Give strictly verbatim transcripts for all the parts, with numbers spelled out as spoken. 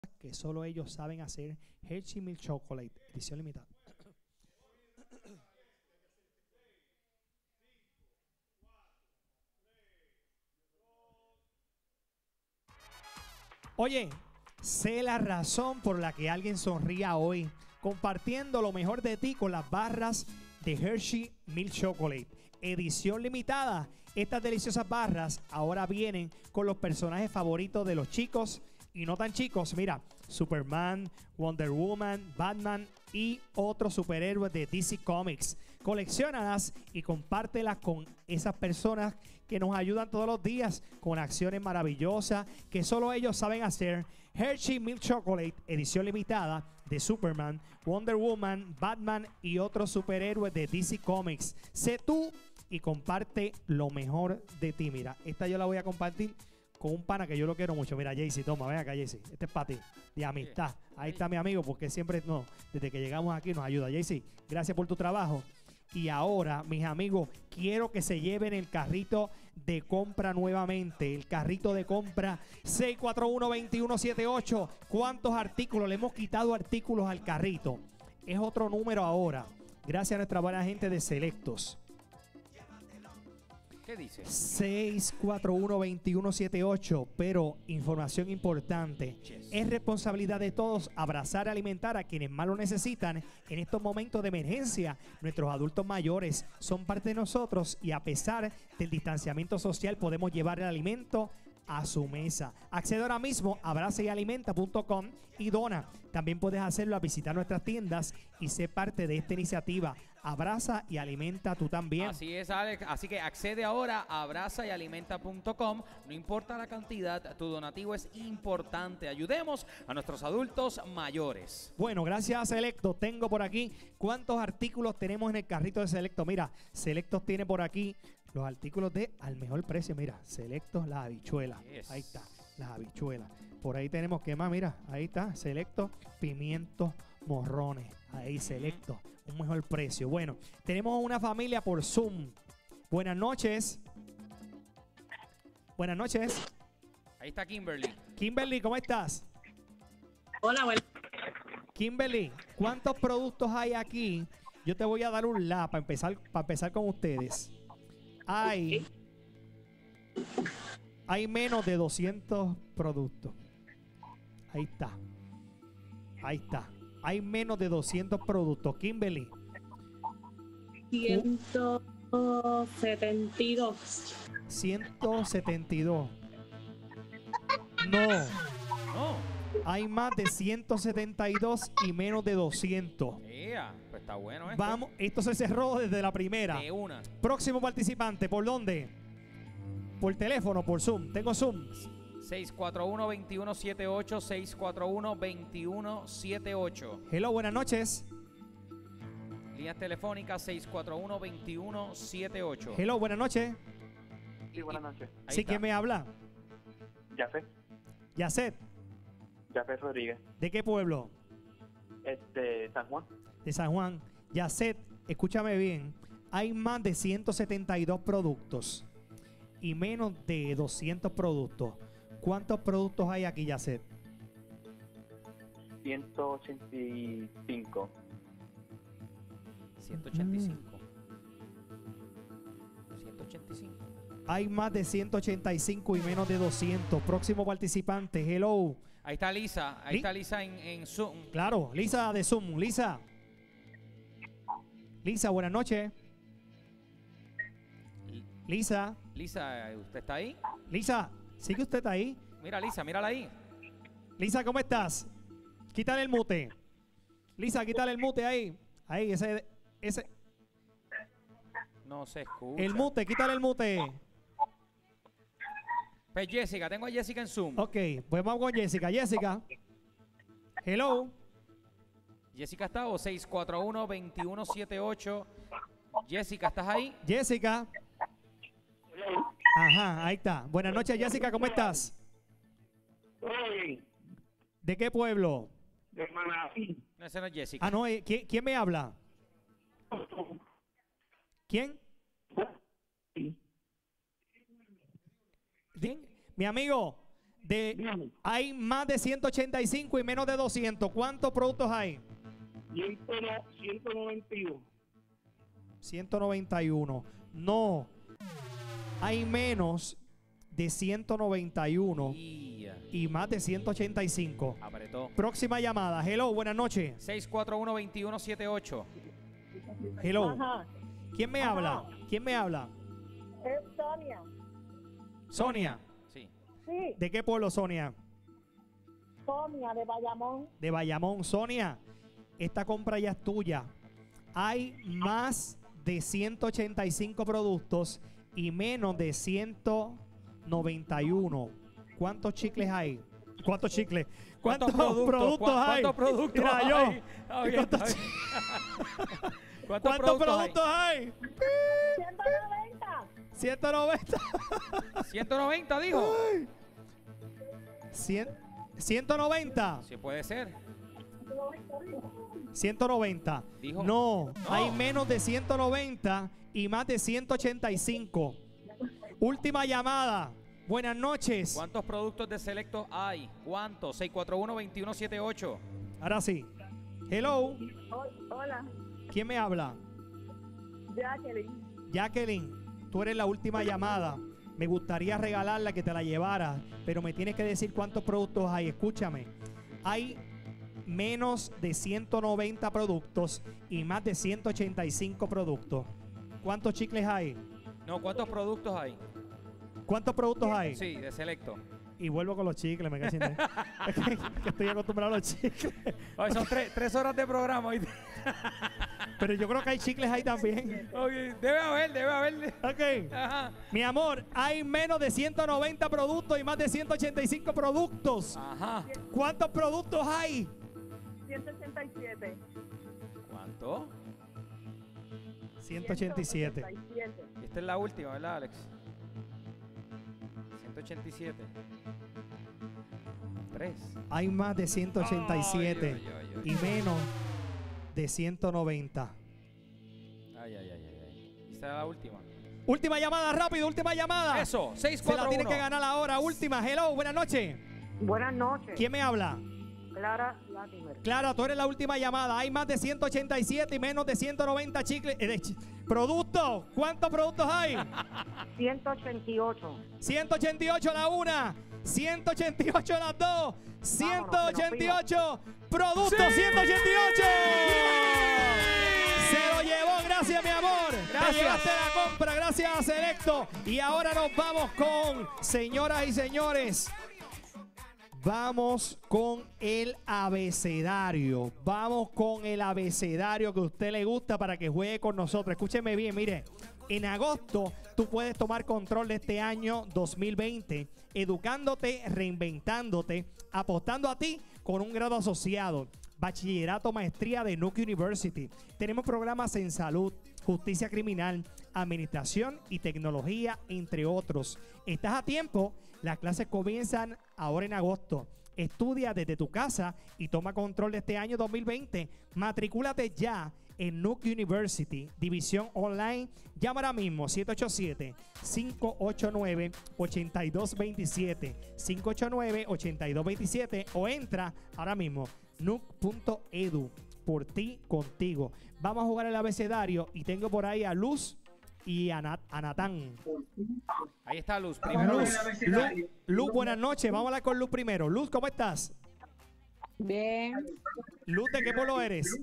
que solo ellos saben hacer. Hershey Milk Chocolate, edición limitada. Oye, sé la razón por la que alguien sonría hoy, compartiendo lo mejor de ti con las barras de Hershey Milk Chocolate, edición limitada. Estas deliciosas barras ahora vienen con los personajes favoritos de los chicos y no tan chicos. Mira, Superman, Wonder Woman, Batman y otros superhéroes de D C Comics. Colecciónalas y compártelas con esas personas que nos ayudan todos los días con acciones maravillosas que solo ellos saben hacer. Hershey Milk Chocolate, edición limitada de Superman, Wonder Woman, Batman y otros superhéroes de D C Comics. Sé tú y comparte lo mejor de ti. Mira, esta yo la voy a compartir con un pana que yo lo quiero mucho. Mira, Jaycee, toma, ven acá, Jaycee. Este es para ti, de amistad. Ahí está mi amigo, porque siempre, no, desde que llegamos aquí nos ayuda. Jaycee, gracias por tu trabajo. Y ahora, mis amigos, quiero que se lleven el carrito de compra nuevamente. El carrito de compra seis cuatro uno, dos uno siete ocho. ¿Cuántos artículos? Le hemos quitado artículos al carrito. Es otro número ahora. Gracias a nuestra buena gente de Selectos. ¿Qué dice? seis cuatro uno, dos uno siete ocho. Pero información importante, yes. Es responsabilidad de todos abrazar y alimentar a quienes más lo necesitan en estos momentos de emergencia. Nuestros adultos mayores son parte de nosotros y a pesar del distanciamiento social podemos llevar el alimento a su mesa. Accede ahora mismo a abraza y alimenta punto com y dona. También puedes hacerlo a visitar nuestras tiendas y ser parte de esta iniciativa. Abraza y alimenta tú también. Así es, Alex. Así que accede ahora a abraza y alimenta punto com. No importa la cantidad, tu donativo es importante. Ayudemos a nuestros adultos mayores. Bueno, gracias a Selectos. Tengo por aquí cuántos artículos tenemos en el carrito de Selectos. Mira, Selectos tiene por aquí los artículos de al mejor precio. Mira, Selectos, las habichuelas. Yes. Ahí está, las habichuelas. Por ahí tenemos, ¿qué más? Mira, ahí está, Selectos, pimientos, morrones. Ahí, Selectos, un mejor precio. Bueno, tenemos una familia por Zoom. Buenas noches. Buenas noches. Ahí está Kimberly. Kimberly, ¿cómo estás? Hola, bueno. Kimberly, ¿cuántos productos hay aquí? Yo te voy a dar un la para empezar, para empezar con ustedes. Hay, hay menos de doscientos productos. Ahí está. Ahí está. Hay menos de doscientos productos. Kimberly. ciento setenta y dos. ciento setenta y dos. No. No. Hay más de ciento setenta y dos y menos de doscientos. Yeah, pues está bueno esto. Vamos, esto se cerró desde la primera. De una. Próximo participante, ¿por dónde? Por teléfono, por Zoom. Tengo Zoom. seis cuatro uno, dos uno siete ocho, seis cuatro uno, dos uno siete ocho. Hello, buenas noches. Líneas telefónicas seis cuatro uno, dos uno siete ocho. Hello, buenas noches. Sí, buenas noches. Ahí Sí, está. ¿quién me habla? Yafet. Yacet. Yafet Rodríguez. ¿De qué pueblo? Este, San Juan. De San Juan. Yacet, escúchame bien. Hay más de ciento setenta y dos productos y menos de doscientos productos. ¿Cuántos productos hay aquí, Yacet? ciento ochenta y cinco. ciento ochenta y cinco. ciento ochenta y cinco. Hay más de ciento ochenta y cinco y menos de doscientos. Próximo participante, hello. Ahí está Lisa. Ahí Li- está Lisa en, en Zoom. Claro, Lisa de Zoom. Lisa. Lisa, buenas noches. Lisa. Lisa, ¿usted está ahí? Lisa, ¿sigue usted ahí? Mira, Lisa, mírala ahí. Lisa, ¿cómo estás? Quítale el mute. Lisa, quítale el mute ahí. Ahí, ese, ese. No se escucha. El mute, quítale el mute. Pues Jessica, tengo a Jessica en Zoom. Ok, pues vamos con Jessica. Jessica. Hello. Jessica está o seis cuatro uno, dos uno siete ocho. Jessica, ¿estás ahí? Jessica. Ajá, ahí está. Buenas noches, Jessica, ¿cómo estás? ¿De qué pueblo? No, esa no es Jessica. Ah, no, eh, ¿quién, quién me habla? ¿Quién? ¿Quién? Mi amigo, De, Dígame. hay más de ciento ochenta y cinco y menos de doscientos. ¿Cuántos productos hay? ciento noventa y uno. ciento noventa y uno. No. Hay menos de ciento noventa y uno Y y más de ciento ochenta y cinco. apretó. Próxima llamada. Hello, buenas noches. seis cuatro uno, dos uno siete ocho. Hello. Ajá. ¿Quién me habla? ¿Quién me habla? Es Sonia. Sonia. Sí. Sí, ¿De qué pueblo, Sonia? Sonia de Bayamón. De Bayamón. Sonia, esta compra ya es tuya. Hay más de ciento ochenta y cinco productos y menos de ciento noventa y uno. ¿Cuántos chicles hay? ¿Cuántos chicles? ¿Cuántos, productos, ¿Cuá- hay? ¿Cuántos productos Mira, hay? yo. Está bien, ¿Cuántos, está bien. ¿Cuántos productos hay? ciento noventa. ciento noventa. ciento noventa dijo. cien, ciento noventa. Sí puede ser. ciento noventa. Dijo. No, No. hay menos de ciento noventa y más de ciento ochenta y cinco. Última llamada. Buenas noches. ¿Cuántos productos de Selecto hay? ¿Cuántos? seis cuatro uno, dos uno siete ocho. Ahora sí. Hello. Hola, ¿Quién me habla? Jacqueline. Jacqueline, tú eres la última llamada. Me gustaría regalarla, que te la llevara, pero me tienes que decir cuántos productos hay. Escúchame. Hay menos de ciento noventa productos y más de ciento ochenta y cinco productos. ¿Cuántos chicles hay? No, ¿cuántos productos hay? ¿Cuántos productos hay? Sí, de Selecto. Y vuelvo con los chicles, me cacho en Dios. Es que, que estoy acostumbrado a los chicles. Ay, son tres, tres horas de programa. ¿Oíste? Pero yo creo que hay chicles ahí también. Oye, debe haber, debe haber. Ok. Ajá. Mi amor, hay menos de ciento noventa productos y más de ciento ochenta y cinco productos. Ajá. ¿Cuántos productos hay? ciento ochenta y siete. ¿Cuánto? ciento ochenta y siete. Esta es la última, ¿verdad, Alex? ciento ochenta y siete. Tres. Hay más de ciento ochenta y siete Ay, ay, ay, y menos de ciento noventa. Ay, ay, ay, ay, ay. Esta es la última. Última llamada, rápido, última llamada. Eso, seis Se cuatro la uno. tienen que ganar ahora. Última. Hello, buenas noches. Buenas noches. ¿Quién me habla? Clara Latimer. Clara, tú eres la última llamada. Hay más de ciento ochenta y siete y menos de ciento noventa chicles. eh, de ch- productos. ¿Cuántos productos hay? ciento ochenta y ocho. ciento ochenta y ocho la una, ciento ochenta y ocho las dos, ciento ochenta y ocho productos, ¡Sí! ciento ochenta y ocho. Se lo llevó, gracias mi amor. Gracias. Te llevaste la compra, gracias a Selecto. Y ahora nos vamos con, señoras y señores, vamos con el abecedario. Vamos con el abecedario que a usted le gusta para que juegue con nosotros. Escúcheme bien, mire. En agosto tú puedes tomar control de este año dos mil veinte, educándote, reinventándote, apostando a ti con un grado asociado. Bachillerato, maestría de Nuke University. Tenemos programas en salud, justicia criminal, administración y tecnología, entre otros. ¿Estás a tiempo? Las clases comienzan ahora en agosto. Estudia desde tu casa y toma control de este año dos mil veinte. Matricúlate ya en Nuke University, división online. Llama ahora mismo siete ocho siete, cinco ocho nueve, ocho dos dos siete, cinco ocho nueve, ocho dos dos siete o entra ahora mismo nuke punto edu. Por ti, contigo. Vamos a jugar el abecedario y tengo por ahí a Luz y a, Nat a Natán. Ahí está Luz. Primero Luz, Luz. Luz, Luz, buenas noches. Vamos a hablar con Luz primero. Luz, ¿cómo estás? Bien, Luz, ¿de qué pueblo eres?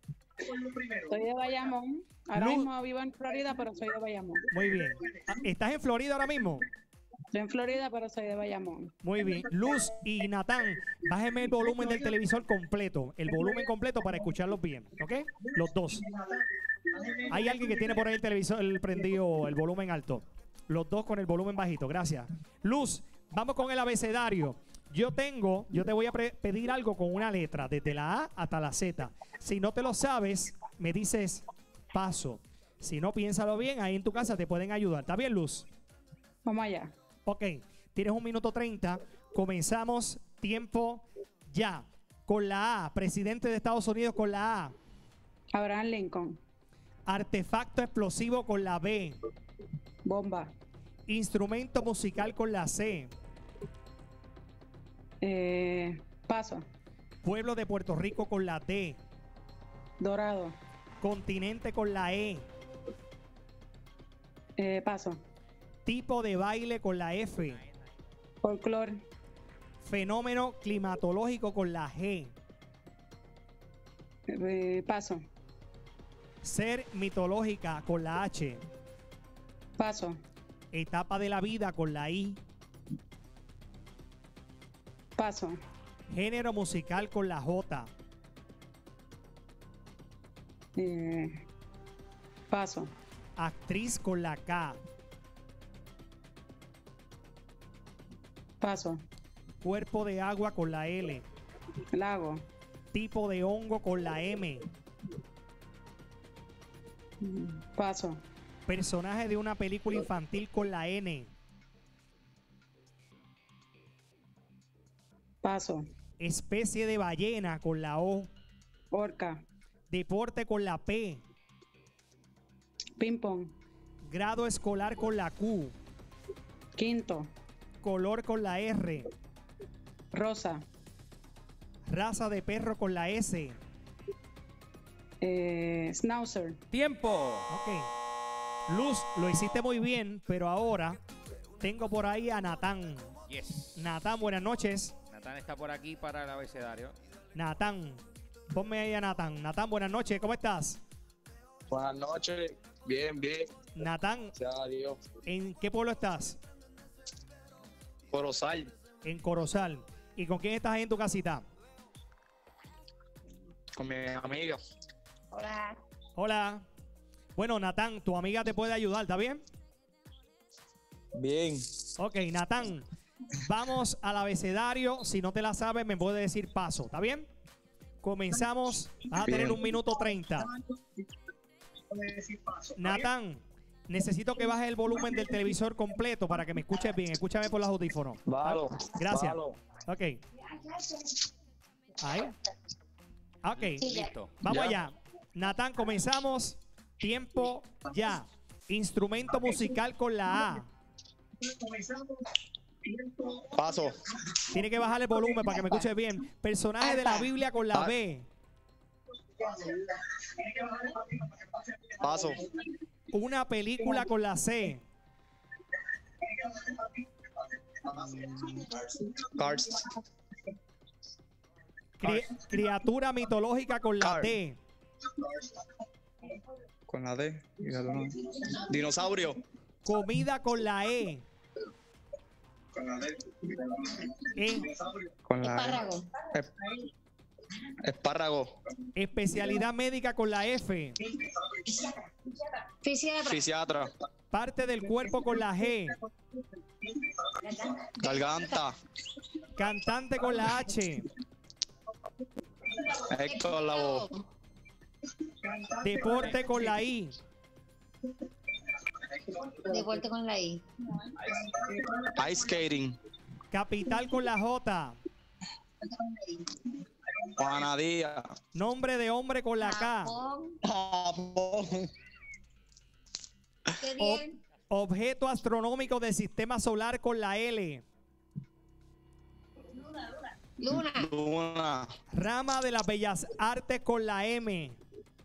soy de Bayamón. Ahora Luz. mismo vivo en Florida, pero soy de Bayamón. Muy bien. ¿Estás en Florida ahora mismo? Estoy en Florida, pero soy de Bayamón. Muy bien. Luz y Natán, bájeme el volumen del televisor completo. El volumen completo para escucharlos bien. ¿Ok? Los dos. Hay alguien que tiene por ahí el televisor el prendido, el volumen alto. Los dos con el volumen bajito. Gracias. Luz, vamos con el abecedario. Yo tengo, yo te voy a pre- pedir algo con una letra, desde la A hasta la Z. Si no te lo sabes, me dices paso. Si no, piénsalo bien, ahí en tu casa te pueden ayudar. ¿Está bien, Luz? Vamos allá. Ok, tienes un minuto treinta. Comenzamos tiempo ya. Con la A, presidente de Estados Unidos con la A. Abraham Lincoln. Artefacto explosivo con la B. Bomba. Instrumento musical con la C. Eh, paso. Pueblo de Puerto Rico con la D. Dorado. Continente con la E. Eh, paso. Tipo de baile con la F. Folclor. Fenómeno climatológico con la G. Eh, paso. Ser mitológica con la H. Paso. Etapa de la vida con la I. Paso. Género musical con la J. Eh, paso. Actriz con la K. Paso. Cuerpo de agua con la L. Lago. Tipo de hongo con la M. Paso. Personaje de una película infantil con la N. Paso. Especie de ballena con la O. Orca. Deporte con la P. Ping pong. Grado escolar con la Q. Quinto. Color con la R. Rosa. Raza de perro con la S. Eh, Schnauzer. ¡Tiempo! Ok. Luz, lo hiciste muy bien, pero ahora tengo por ahí a Natán. Yes. Natán, buenas noches. Natán está por aquí para el abecedario. Natán, ponme ahí a Natán. Natán, buenas noches, ¿cómo estás? Buenas noches, bien, bien, Natán, gracias a Dios. ¿en qué pueblo estás? Corozal, En Corozal. ¿Y con quién estás ahí en tu casita? con mis amigas. Hola. Hola. Bueno, Natán, tu amiga te puede ayudar, ¿está bien? Bien. Ok, Natán, vamos al abecedario. Si no te la sabes, me puede decir paso, ¿está bien? Comenzamos. Vas a tener Bien. un minuto treinta. Natán, necesito que bajes el volumen del televisor completo para que me escuches bien. Escúchame por los audífonos. Valo, Gracias. valo. Ok. Ahí. Ok. Listo. Vamos Ya. allá. Natán, comenzamos. Tiempo ya. Instrumento musical con la A. Paso, Tiene que bajar el volumen para que me escuches bien. Personaje de la Biblia con la Ah. B. paso, Una película con la C. Cars, Cri- criatura mitológica con la Car. D. con la D. Dinosaurio, Comida con la E. E. con la Ep- espárrago, Especialidad médica con la F. fisiatra, Parte del cuerpo con la G. garganta, Cantante con la H. Héctor Lavoe, Deporte con la I. Deporte con la I. ice skating, Capital con la J. Juana Díaz, Nombre de hombre con la K. Japón. Japón, Qué O- bien. objeto astronómico del sistema solar con la L. Luna. Luna, Rama de las bellas artes con la M.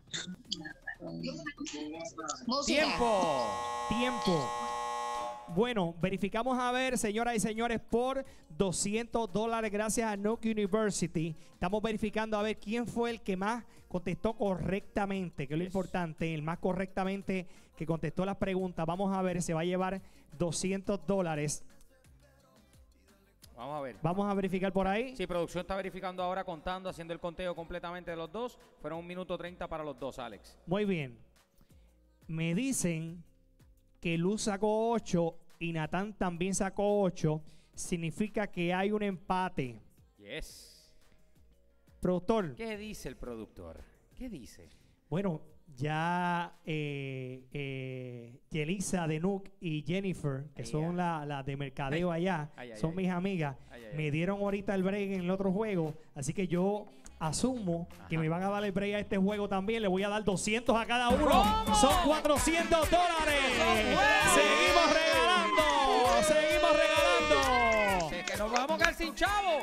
Música. ¡Tiempo! Tiempo. Bueno, verificamos a ver, señoras y señores, por doscientos dólares gracias a Nuke University. Estamos verificando a ver quién fue el que más contestó correctamente, que es lo importante, el más correctamente que contestó las preguntas. Vamos a ver, se va a llevar doscientos dólares. Vamos a ver. Vamos a verificar por ahí. Sí, producción está verificando ahora, contando, haciendo el conteo completamente de los dos. Fueron un minuto treinta para los dos, Alex. Muy bien. Me dicen que Luz sacó ocho y Natán también sacó ocho. Significa que hay un empate. Yes. Productor. ¿Qué dice el productor? ¿Qué dice? Bueno, ya eh, eh, Yelisa de Nuke y Jennifer, que Ay, son ay. las la de mercadeo allá, Ay, ay, son ay. mis amigas, Ay, ay, me ay. dieron ahorita el break en el otro juego, así que yo asumo que Ajá. me van a dar el break a este juego también. Le voy a dar doscientos a cada uno. ¿Cómo? Son cuatrocientos dólares. ¡Eso fue! Seguimos regalando. Seguimos regalando. Se que nos vamos a quedar sin chavo.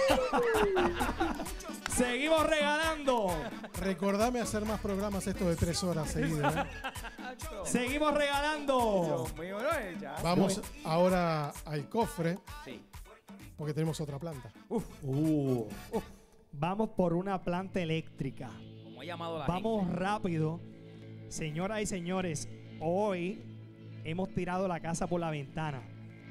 Seguimos regalando. Recordame hacer más programas estos de tres horas seguidas. ¿eh? Seguimos regalando. Dios mío, no es ya. Vamos ahora al cofre Sí. porque tenemos otra planta. Uh, uf. Vamos por una planta eléctrica. Como he llamado la Vamos rápido. Señoras y señores, hoy hemos tirado la casa por la ventana.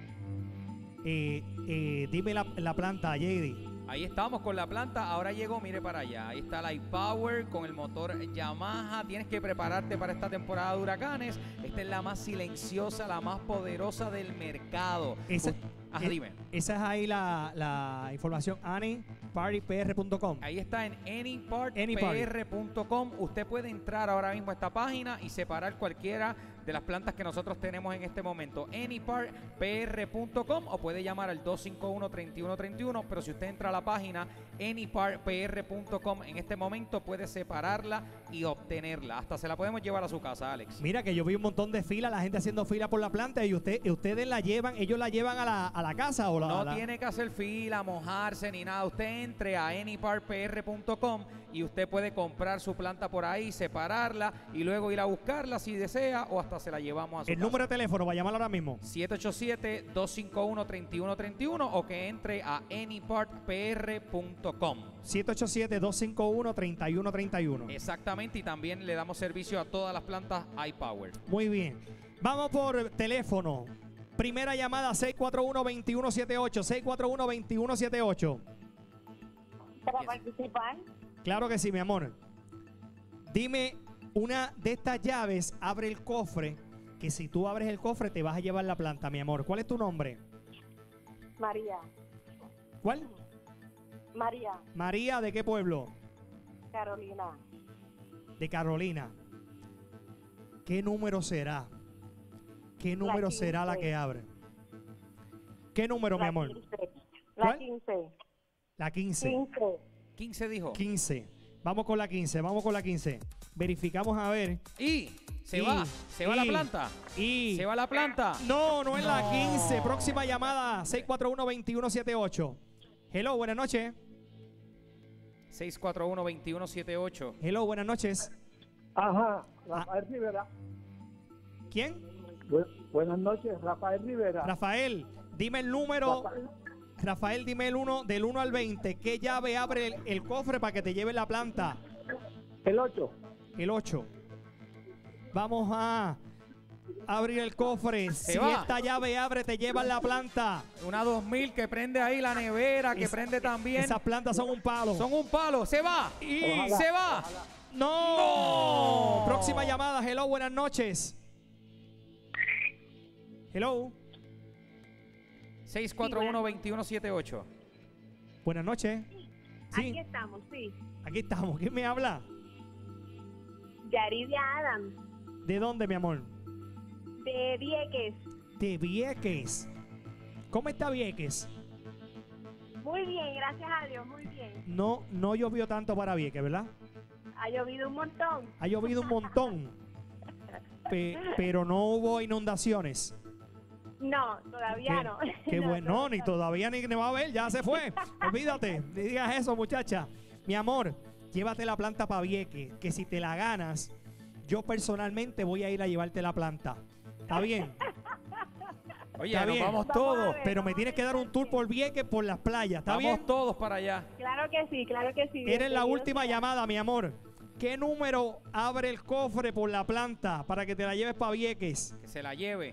Eh, eh, dime la, la planta, J D. Ahí estamos con la planta. Ahora llegó, mire para allá. Ahí está la iPower con el motor Yamaha. Tienes que prepararte para esta temporada de huracanes. Esta es la más silenciosa, la más poderosa del mercado. Esa, Ajá, eh, dime. esa es ahí la, la información. Ani party p r punto com. Ahí está en any part Any p Party. r punto com. Usted puede entrar ahora mismo a esta página y separar cualquiera de las plantas que nosotros tenemos en este momento. any part p r punto com o puede llamar al dos cinco uno, tres uno tres uno. Pero si usted entra a la página any part p r punto com en este momento puede separarla y obtenerla. Hasta se la podemos llevar a su casa, Alex. Mira que yo vi un montón de filas, la gente haciendo fila por la planta y usted, ustedes la llevan, ellos la llevan a la, a la casa o la, No la- tiene que hacer fila, mojarse ni nada. Usted entre a any part p r punto com y usted puede comprar su planta por ahí, separarla y luego ir a buscarla si desea o hasta se la llevamos a su el casa. número de teléfono, va a llamarlo ahora mismo. siete ocho siete, dos cinco uno, tres uno tres uno o que entre a any part p r punto com. siete ocho siete, dos cinco uno, tres uno tres uno. Exactamente, y también le damos servicio a todas las plantas iPower. Muy bien. Vamos por teléfono. Primera llamada seis cuatro uno, dos uno siete ocho. seis cuatro uno, dos uno siete ocho. Para participar, Claro que sí, mi amor. Dime, una de estas llaves abre el cofre, que si tú abres el cofre te vas a llevar la planta, mi amor. ¿Cuál es tu nombre? María. ¿Cuál? María, María, ¿de qué pueblo? Carolina. De Carolina. ¿Qué número será? ¿Qué número será la que abre? ¿Qué número, mi La amor? quince. ¿Cuál? La quince. La quince. quince. quince dijo. quince. Vamos con la quince, vamos con la quince. Verificamos a ver. Y se Y, va, se va la y, planta. Y Se va la planta. No, no es la quince. Próxima llamada seis cuatro uno, dos uno siete ocho. Hello, buenas noches. seis cuatro uno, dos uno siete ocho. Hello, buenas noches. Ajá, Rafael Rivera. ¿Quién? Bu- buenas noches, Rafael Rivera. Rafael, dime el número. Rafael. Rafael, dime el uno del uno al veinte. ¿Qué llave abre el, el cofre para que te lleve la planta? El ocho. El ocho. Vamos a abrir el cofre. Se si va. esta llave abre, te llevan la planta. Una dos mil que prende ahí la nevera, que Es- prende también. Esas plantas son un palo. Son un palo. Se va. Y Se va. ¡No! No. Próxima llamada. Hello, buenas noches. Hello. seis cuatro uno, dos uno siete ocho. Buenas noches. Aquí Sí, estamos, sí. aquí estamos. ¿Quién me habla? Yaridia Adams, ¿De dónde, mi amor? de Vieques. De Vieques. ¿Cómo está Vieques? Muy bien, gracias a Dios, muy bien. No, no llovió tanto para Vieques, ¿verdad? Ha llovido un montón. Ha llovido un montón. Pe- pero no hubo inundaciones. No, todavía Qué- no. Qué No, bueno. No, ni todavía. todavía ni, ni va a ver, ya se fue. Olvídate, ni digas eso, muchacha. Mi amor, llévate la planta para Vieques, que si te la ganas, yo personalmente voy a ir a llevarte la planta. ¿Está bien? Oye, Está nos bien. vamos Vamos a todos. ver. Pero me tienes que dar un tour por Vieques, por las playas. ¿Está Vamos bien? todos para allá. Claro que sí, claro que sí. Eres la bienvenido última sea. llamada, mi amor. ¿Qué número abre el cofre por la planta para que te la lleves para Vieques? Que se la lleve.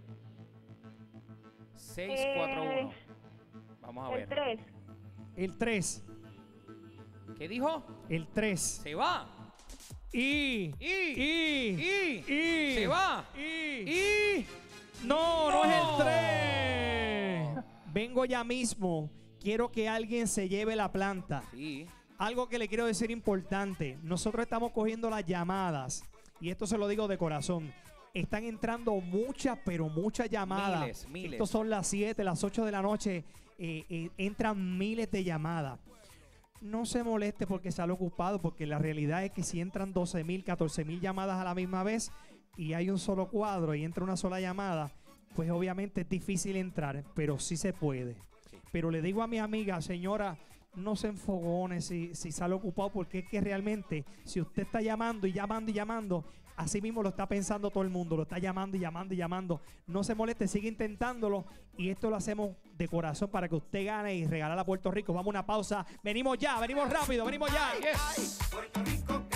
seis cuatro uno. Eh, Vamos a El ver. tres. El tres. ¿Qué dijo? El tres. Se va. Y. Y. Y. Y. Y. Se va. Y. Y. No, no, No. es el tres. Vengo ya mismo. Quiero que alguien se lleve la planta. Sí. Algo que le quiero decir importante. Nosotros estamos cogiendo las llamadas. Y esto se lo digo de corazón. Están entrando muchas, pero muchas llamadas. Miles, miles. Estos son las siete, las ocho de la noche. eh, eh, entran miles de llamadas. No se moleste porque sale ocupado, porque la realidad es que si entran doce mil, catorce mil llamadas a la misma vez y hay un solo cuadro y entra una sola llamada, pues obviamente es difícil entrar, pero sí se puede. Pero le digo a mi amiga, señora, no se enfogone si, si sale ocupado, porque es que realmente, si usted está llamando y llamando y llamando, así mismo lo está pensando todo el mundo, lo está llamando y llamando y llamando. No se moleste, sigue intentándolo, y esto lo hacemos de corazón para que usted gane y regalar a Puerto Rico. Vamos a una pausa, venimos ya, venimos rápido, venimos ya. Yes. Puerto Rico